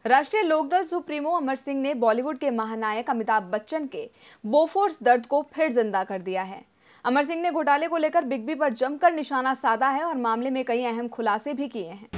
राष्ट्रीय लोकदल सुप्रीमो अमर सिंह ने बॉलीवुड के महानायक अमिताभ बच्चन के बोफोर्स दर्द को फिर जिंदा कर दिया है। अमर सिंह ने घोटाले को लेकर बिग बी पर जमकर निशाना साधा है और मामले में कई अहम खुलासे भी किए हैं।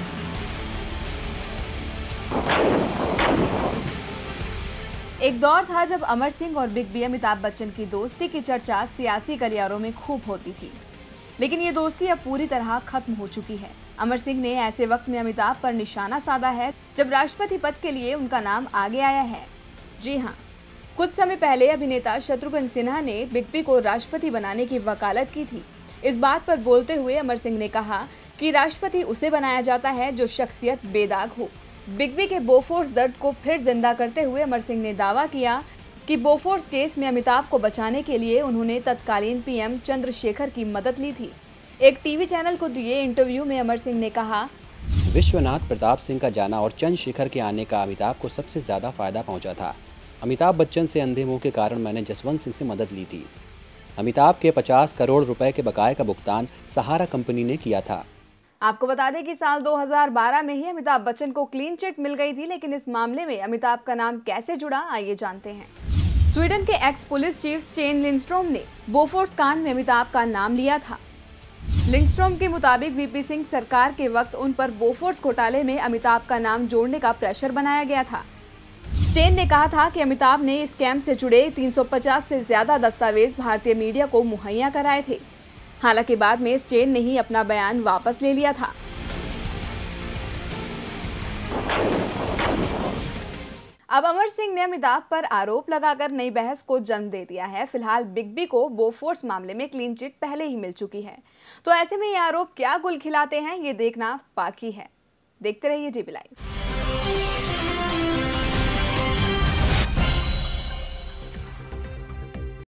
एक दौर था जब अमर सिंह और बिग बी अमिताभ बच्चन की दोस्ती की चर्चा सियासी गलियारों में खूब होती थी, लेकिन ये दोस्ती अब पूरी तरह खत्म हो चुकी है। अमर सिंह ने ऐसे वक्त में अमिताभ पर निशाना साधा है जब राष्ट्रपति पद के लिए उनका नाम आगे आया है। जी हां, कुछ समय पहले अभिनेता शत्रुघ्न सिन्हा ने बिग बी को राष्ट्रपति बनाने की वकालत की थी। इस बात पर बोलते हुए अमर सिंह ने कहा कि राष्ट्रपति उसे बनाया जाता है जो शख्सियत बेदाग हो। बिग बी के बोफोर्स दर्द को फिर जिंदा करते हुए अमर सिंह ने दावा किया कि बोफोर्स केस में अमिताभ को बचाने के लिए उन्होंने तत्कालीन पीएम चंद्रशेखर की मदद ली थी। एक टीवी चैनल को दिए इंटरव्यू में अमर सिंह ने कहा, विश्वनाथ प्रताप सिंह का जाना और चंद्रशेखर के आने का अमिताभ को सबसे ज्यादा फायदा पहुंचा था। अमिताभ बच्चन से अंधे मुंह के कारण मैंने जसवंत सिंह से मदद ली थी। अमिताभ के 50 करोड़ रुपए के बकाये का भुगतान सहारा कंपनी ने किया था। आपको बता दें कि साल 2012 में ही अमिताभ बच्चन को क्लीन चिट मिल गई थी, लेकिन इस मामले में अमिताभ का नाम कैसे जुड़ा, आइए जानते हैं। स्वीडन के ex police chief Sten Lindstrom ने बोफोर्स कांड में अमिताभ का नाम लिया था। लिंडस्ट्रोम के मुताबिक वीपी सिंह सरकार के वक्त उन पर बोफोर्स घोटाले में अमिताभ का नाम जोड़ने का प्रेशर बनाया गया था। स्टेन ने कहा था कि अमिताभ ने इस स्कैम से जुड़े 350 से ज्यादा दस्तावेज भारतीय मीडिया को मुहैया कराए थे। हालांकि बाद में स्टेन ने ही अपना बयान वापस ले लिया था। अब अमर सिंह ने अमिताभ पर आरोप लगाकर नई बहस को जन्म दे दिया है। फिलहाल बिग बी को बोफोर्स मामले में क्लीन चिट पहले ही मिल चुकी है, तो ऐसे में ये आरोप क्या गुल खिलाते हैं, ये देखना बाकी है। देखते रहिए जीबी लाइव।